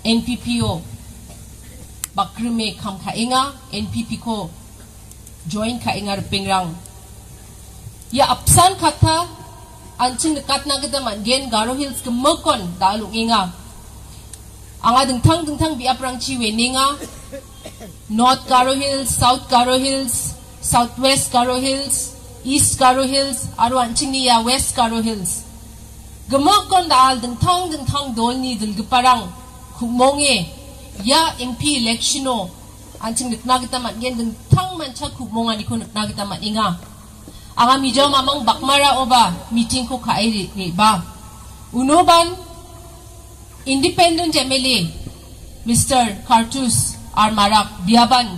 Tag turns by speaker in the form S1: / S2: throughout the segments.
S1: NPPO bakrume kam kainga NPP ko join kainga rpingrang ya apsan kata anching dekat na kita gen Garo Hills kemekon dalung inga anga dengtang biaprang ciwe ninga North Garo Hills, South Garo Hills, Southwest Garo Hills, East Garo Hills, aru anching ni ya West Garo Hills gemekon dal dengtang dol ni dilgeparang kumonge ya MP electiono anching dekna kita gen dengtang mancha kumonga ni ko dekna kita inga anga mijaw mamang bakmara oba meeting ko kairi ba unoban independent MLA Mr. Cartus Armarak biaban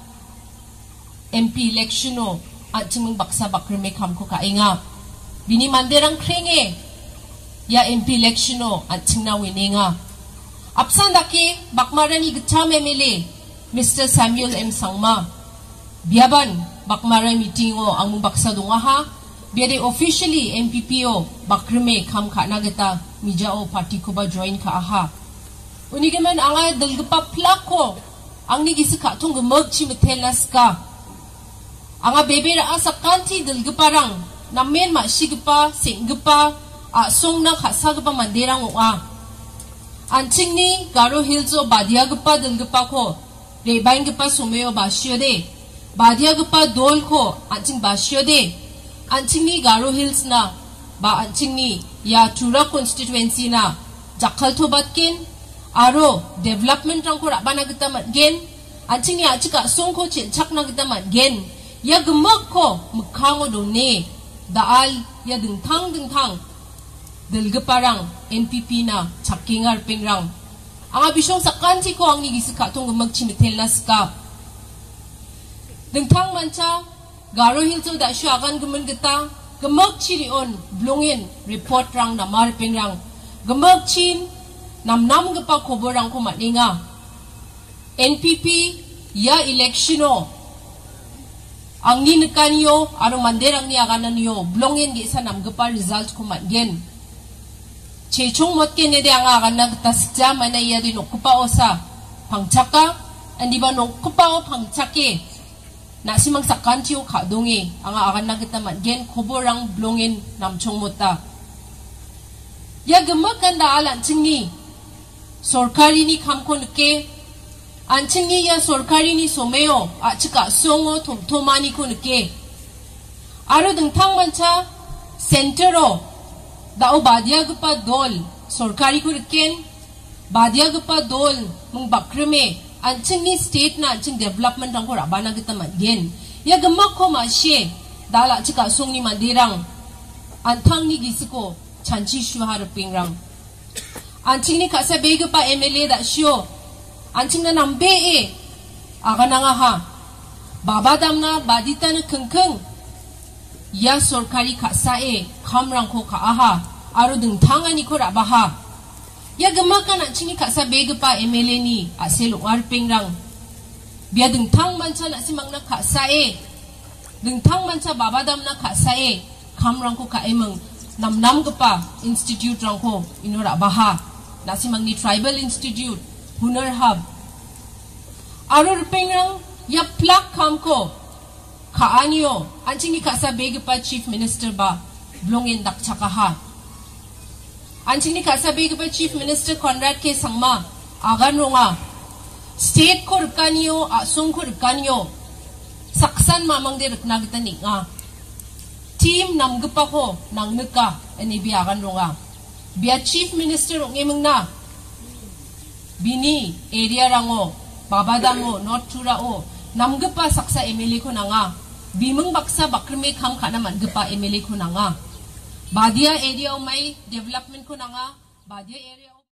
S1: MP electiono anching baksa bakreme kam ko kainga bini manderang krenge ya MP electiono anching na wininga apsan daki bakmara ni gacham MLA Mr. Samuel M. Sangma biaban bakmara meeting o ang baksa dungaha biade officially MPPO bakreme kam ka nagata mijao party ko ba join ka aha unigeman anga dalgpa plako ang nigisika tung gumagchi metelas ka anga bebera asa kanti dalgparang namen ma sigpa singpa song na khasagpa manderang oa anching ni Garo Hills o badiagpa dalgpa ko rebaing pa sumeo basyode Badia gapa dol ko anching basyode anching ni Garo Hills na ba anching ni ya Tura constituency na jakal thobatkin aro development rang ko rabana kita gen anching ni achika song ko chinchak na kita gen ya gemak ko mukhango done daal ya dengtang delgeparang NPP na chakingar pingrang anga bisyong sakanti ko ang nigisika tong gemak chimitelas ka dengtang mancha Garo Hills da shu agan gumen geta gemak chirion blongin report rang namar pingrang gemak chin namnam gepa koborang ko maninga NPP ya electiono ang ninekanyo aro manderang ni aganan yo blongin gi sa nam gepa result ko matgen chechong motken ne de ang aganan tasja mana ya di nokupa osa pangchaka andi ba nokupa o pangchake na simang sakantiyo ka.donge ang akan na kita gen koborang blongin namchong mota ya gemakan da alan chingi sorkari ni kamko nke anchingi ya sorkari ni someo chika songo tomani ko nke aro dengtang mancha sentero dao badia gpa dol sorkari ko nken badia gpa dol mung bakreme anching ni state na anching development rang ko rabana kita gen ya gemak ko masye dala chika song ni mandirang antang ni gisiko chanchi shuhar pingrang anching ni kasa bege pa MLA da syo anching na nambe aga na nga ha babadam na badita na kengkeng ya sorkari kasa kamrang ko ka aha aro dengtangan ni ko rabaha ya gemakan nak cini kak sabe pa MLA ni aselo arping rang biya dengtang manca nak simang na kak sae dengtang manca babadam na kak sae kamrang ko ka emang nam gepa institute rang ko inora baha nak simang ni tribal institute hunar hub aro arping rang ya plak kam ko ka anyo anching ni kak sabe pa chief minister ba blongin dak chakaha anching ni kasabi ke Chief Minister Conrad K. Sangma agan ronga state ko rkanyo asung ko rkanyo saksan mamang de rkna kita ninga team namgpa ko nang neka ani bi agan ronga biya Chief Minister ong emang na bini area rango babadamo North Tura o namgpa saksa MLA ko nanga bimeng baksa bakrme kam kana man gpa MLA ko nanga Badia area may development ko na nga, Badia area